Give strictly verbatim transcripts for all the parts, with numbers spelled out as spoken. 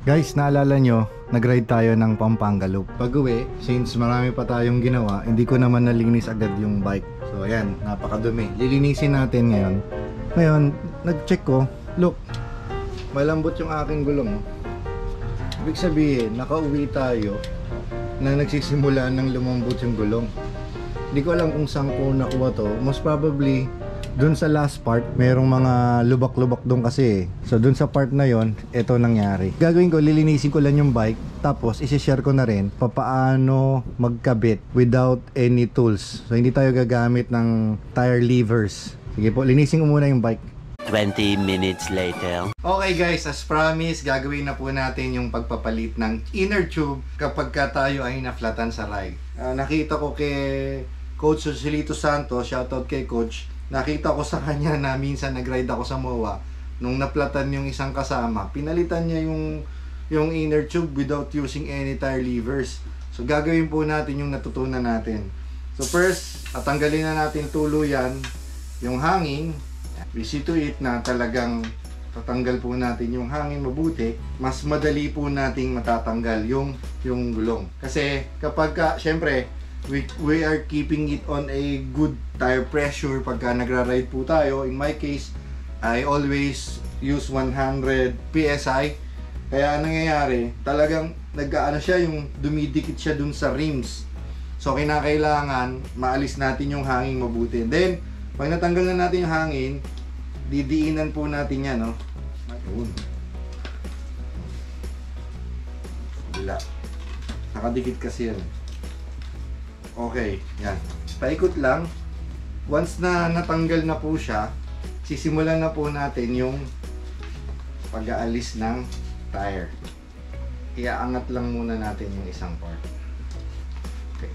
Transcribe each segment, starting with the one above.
Guys, naalala nyo, nag-ride tayo ng Pampanga Loop. Pag-uwi, since marami pa tayong ginawa, hindi ko naman nalinis agad yung bike. So ayan, napakadumi. Lilinisin natin ngayon. Ngayon, nag-check ko, look, malambot yung aking gulong. Ibig sabihin, nakauwi tayo na nagsisimula ng lumambot yung gulong. Hindi ko alam kung saan ko nakuha to. Most probably, dun sa last part, merong mga lubak-lubak dun kasi. So dun sa part na yon, ito nangyari. Gagawin ko, lilinisin ko lang yung bike. Tapos isi-share ko na rin papaano magkabit without any tools. So hindi tayo gagamit ng tire levers. Sige po, linisin ko muna yung bike. twenty minutes later. Okay guys, as promised, gagawin na po natin yung pagpapalit ng inner tube kapag ka tayo ay naflatan sa ride. Uh, nakita ko kay Coach Joselito Santos, shoutout kay Coach. Nakita ko sa kanya na minsan nag-ride ako sa M O A. Nung naplatan yung isang kasama, pinalitan niya yung, yung inner tube without using any tire levers. So gagawin po natin yung natutunan natin. So first, tatanggalin na natin tuluyan yung hangin. We see to it na talagang tatanggal po natin yung hangin mabuti. Mas madali po nating matatanggal yung, yung gulong. Kasi kapag ka, syempre, We, we are keeping it on a good tire pressure pagka nagra-ride po tayo. In my case, I always use one hundred P S I. Kaya nangyayari, talagang nag-ano siya, yung dumidikit siya dun sa rims. So kinakailangan maalis natin yung hangin mabuti. And then, pag natanggal na natin yung hangin, didiinan po natin yan, no? Ayun. Bila. Nakadikit kasi yan. Okay, yan. Paikot lang. Once na natanggal na po siya, sisimulan na po natin yung pag-aalis ng tire. Iaangat lang muna natin yung isang part. Okay.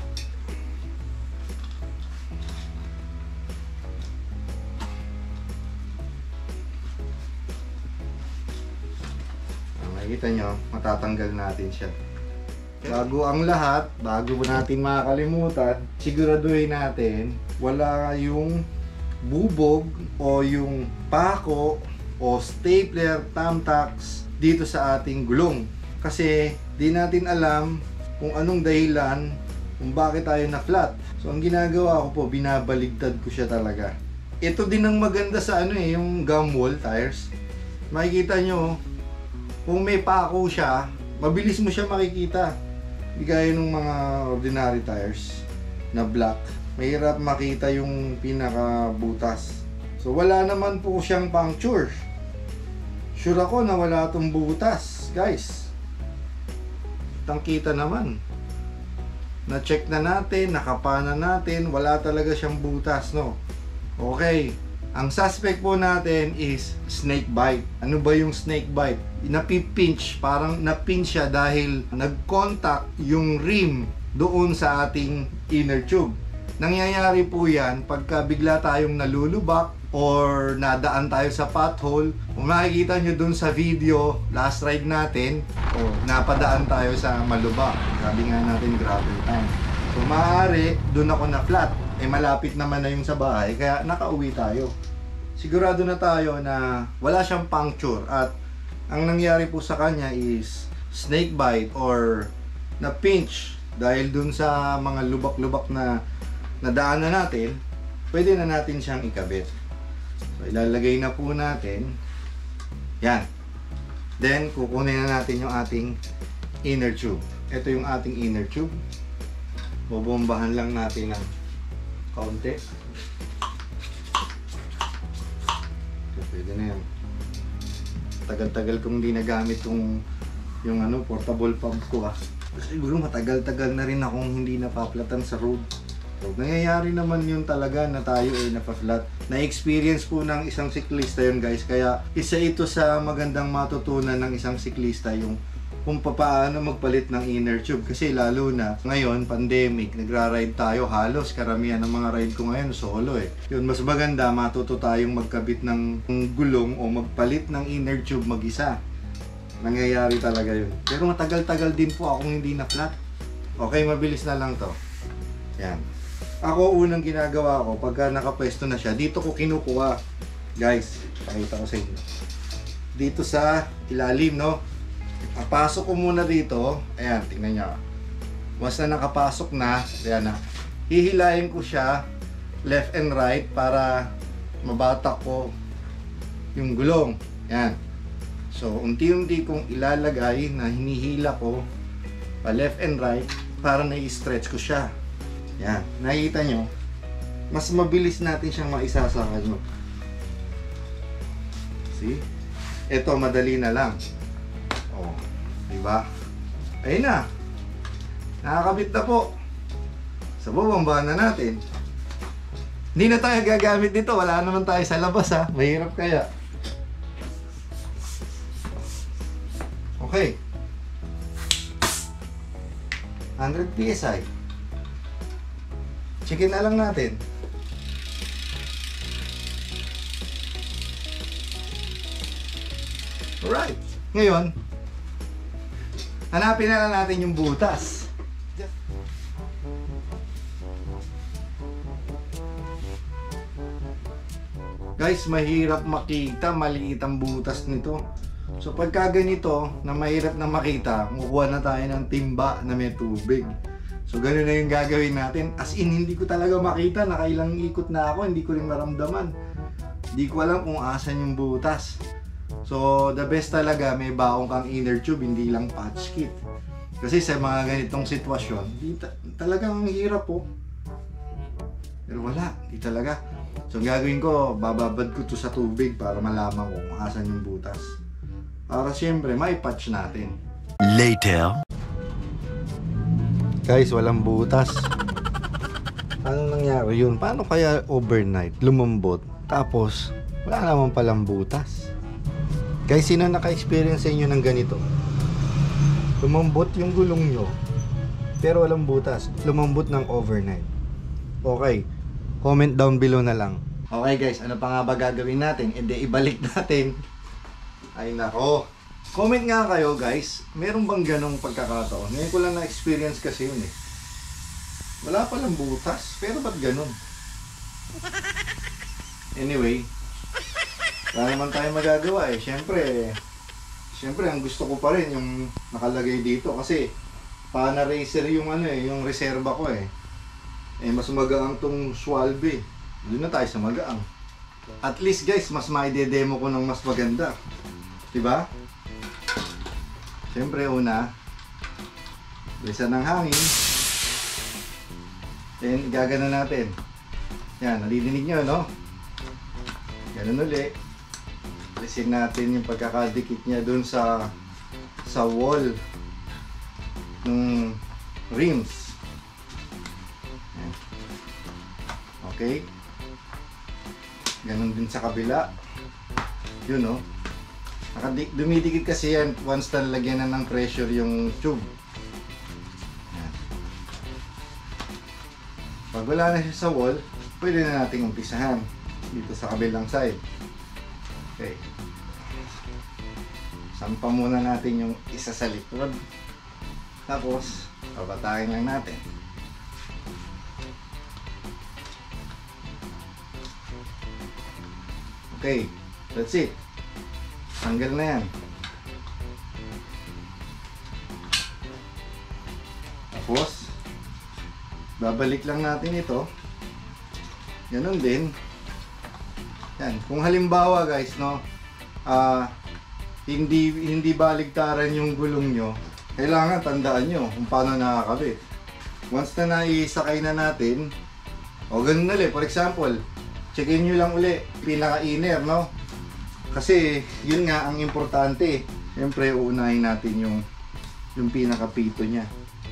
Makikita nyo, matatanggal natin siya. Bago ang lahat, bago natin makakalimutan, siguraduhin natin wala yung bubog o yung pako o stapler, thumbtacks dito sa ating gulong. Kasi di natin alam kung anong dahilan kung bakit tayo na flat. So ang ginagawa ko po, binabaligtad ko siya talaga. Ito din ang maganda sa ano eh, yung gum wall tires. Makikita nyo, kung may pako siya, mabilis mo siya makikita. Hindi gaya ng mga ordinary tires na black. Mahirap makita yung pinaka-butas. So wala naman po siyang puncture. Sure ako na wala itong butas, guys. Tangkita naman. Na-check na natin, nakapana natin, wala talaga siyang butas, no? Okay. Ang suspect po natin is snake bite. Ano ba yung snake bite? Napipinch, parang napinch siya dahil nag-contact yung rim doon sa ating inner tube. Nangyayari po yan pagka bigla tayong nalulubak or nadaan tayo sa pothole. Kung makikita nyo doon sa video, last ride natin, oh, napadaan tayo sa malubak. Sabi nga natin, gravel time. So maaari, doon ako na flat. Eh malapit naman na yung sa bahay, kaya nakauwi tayo. Sigurado na tayo na wala siyang puncture at ang nangyari po sa kanya is snake bite or na pinch dahil dun sa mga lubak-lubak na nadaanan natin, pwede na natin siyang ikabit. So ilalagay na po natin yan. Then kukunin na natin yung ating inner tube. Ito yung ating inner tube. Bobombahan lang natin ng kaunti. Okay, pwede na yan. Tagal-tagal kong hindi nagamit yung yung ano, portable pump ko ah. Siguro matagal-tagal na rin akong hindi napaplatan sa road. So, nangyayari naman yun talaga na tayo ay napaflat. Na-experience po ng isang siklista yun, guys. Kaya isa ito sa magandang matutunan ng isang siklista, yung kung paano magpalit ng inner tube. Kasi lalo na ngayon, pandemic, nagra-ride tayo halos. Karamihan ng mga ride ko ngayon solo eh. Yun, mas maganda matuto tayong magkabit ng gulong o magpalit ng inner tube mag-isa. Nangyayari talaga yun. Pero matagal-tagal din po akong hindi na flat. Okay, mabilis na lang to. Yan. Ako, unang ginagawa ko, pagka nakapwesto na siya, dito ko kinukuha. Guys, pakita ko sa inyo. Dito sa ilalim, no? Papasok ko muna dito. Ayan, tingnan nyo. Once na nakapasok na, ayan na. Hihilayin ko siya left and right para mabatak ko yung gulong. Ayan. So, unti-unti kong ilalagay na hinihila ko pa left and right para na-stretch ko siya. Ayan. Nakikita nyo, mas mabilis natin siyang maisasakay nyo. See? Ito, madali na lang. Oh, diba? Ayun na. Nakakabit na po. So, bubamba na natin. Hindi na tayo gagamit dito. Wala naman tayo sa labas, ha. Mahirap kaya. Okay. one hundred P S I. Checkin na lang natin. Alright. Ngayon, hanapin na lang natin yung butas. Guys, mahirap makita, maliit ang butas nito. So pagka ganito, na mahirap na makita, kukuha na tayo ng timba na may tubig. So ganun na yung gagawin natin. As in, hindi ko talaga makita, nakailang ikot na ako, hindi ko rin maramdaman. Hindi ko alam kung asan yung butas. So the best talaga, may baong kang inner tube, hindi lang patch kit. Kasi sa mga ganitong sitwasyon, di ta talagang hirap po. Pero wala, di talaga. So ang gagawin ko, bababad ko to sa tubig para malaman ko kung asan yung butas. Para siyempre, may patch natin. Later. Guys, walang butas. Paano nangyari yun? Paano kaya overnight, lumambot, tapos wala naman palang butas? Guys, sino naka-experience sa inyo ng ganito? Lumambot yung gulong nyo, pero walang butas. Lumambot ng overnight. Okay, comment down below na lang. Okay guys, ano pa nga ba gagawin natin? E di ibalik natin. Ay nako. Comment nga kayo guys, meron bang ganong pagkakataon? Ngayon ko lang na-experience kasi yun eh. Wala palang butas, pero ba't ganon? Anyway, wala naman tayo magagawa eh. Siyempre, siyempre ang gusto ko pa rin yung nakalagay dito kasi pana racer yung ano eh, yung reserba ko eh. Eh mas magaang tong Schwalbe. Doon na tayo sa magaang. At least guys, mas maide-demo ko ng mas maganda. Diba? Siyempre una, bilisan ng hangin. Then gagana natin. Yan, nadidinig nyo no? Ganun uli. Alisin natin yung pagkakadikit niya dun sa sa wall ng rims. Yan. Okay? Ganun din sa kabila. Yun no? Dumidikit kasi yan once na lagyan na ng pressure yung tube. Yan. Pag wala na siya sa wall, pwede na nating umpisahan dito sa kabilang side. Okay. Sampa muna natin yung isa sa likod. Tapos, babatakin lang natin. Okay, that's it. Tanggal na yan. Tapos, babalik lang natin ito. Ganon din. Yan. Kung halimbawa guys, no, uh, hindi, hindi baligtaran yung gulong nyo, kailangan tandaan nyo kung paano nakakabit. Once na naisakay na natin, o ganun na ulit. For example, checkin nyo lang ulit, pinaka-inner, no? Kasi yun nga ang importante. Siyempre uunahin natin yung yung pinaka-pito niya.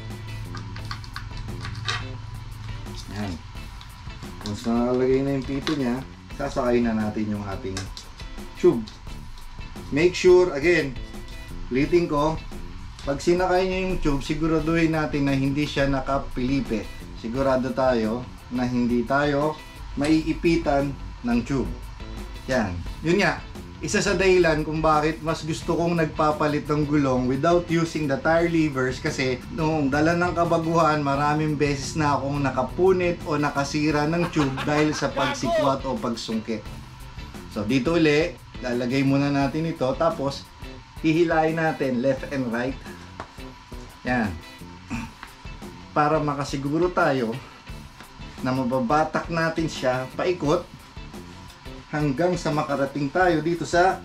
Yan. Once na nakalagay na yung pito niya, sasakay na natin yung ating tube. Make sure, again, ulitin ko, pag sinakay niyo yung tube, siguraduhin natin na hindi siya nakapilipe. Sigurado tayo na hindi tayo maiipitan ng tube. Yan. Yun nga. Isa sa dahilan kung bakit mas gusto kong nagpapalit ng gulong without using the tire levers kasi noong dala ng kabaguhan, maraming beses na akong nakapunit o nakasira ng tube dahil sa pagsikwat o pagsungkit. So dito uli, lalagay muna natin ito tapos hihilain natin left and right. Yan. Para makasiguro tayo na mababatak natin siya paikot hanggang sa makarating tayo dito sa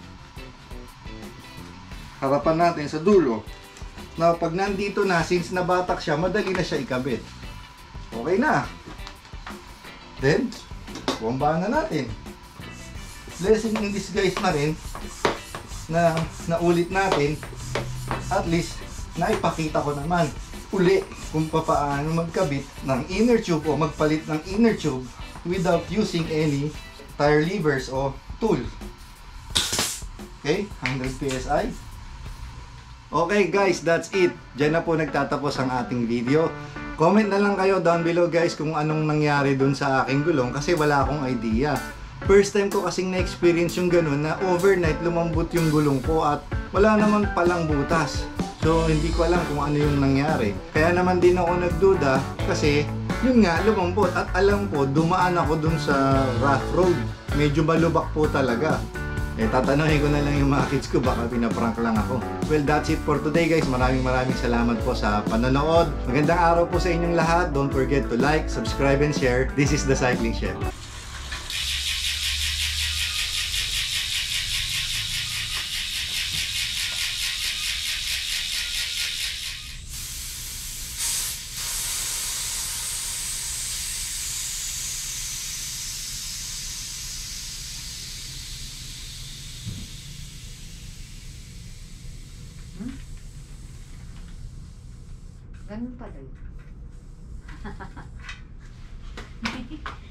harapan natin sa dulo. Now, pag nandito na, since nabatak siya, madali na siya ikabit. Okay na. Then, bombahan na natin. Blessing in disguise na rin na naulit natin. At least, naipakita ko naman uli kung paano magkabit ng inner tube o magpalit ng inner tube without using any tire levers o tool. Okay, one hundred P S I. Okay guys, that's it. Diyan na po nagtatapos ang ating video. Comment na lang kayo down below guys kung anong nangyari dun sa aking gulong kasi wala akong idea. First time ko kasing na-experience yung ganun na overnight lumambot yung gulong ko at wala naman palang butas. So hindi ko alam kung ano yung nangyari. Kaya naman din ako nagduda kasi yun nga lumambot at alam ko dumaan ako dun sa rough road. Medyo malubak po talaga. Eh, tatanungin ko na lang yung mga kids ko, baka pinaprank lang ako. Well, that's it for today guys. Maraming maraming salamat po sa panonood. Magandang araw po sa inyong lahat. Don't forget to like, subscribe, and share. This is The Cycling Chef. Ganun pala yun.